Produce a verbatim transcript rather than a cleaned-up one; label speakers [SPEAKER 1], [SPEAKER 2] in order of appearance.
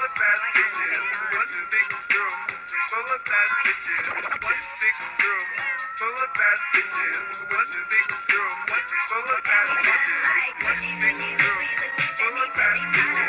[SPEAKER 1] of bad bitches. One big room full of bad bitches. One big room full of bad bitches. One big room full of bad bitches. One big room full of bad bitches.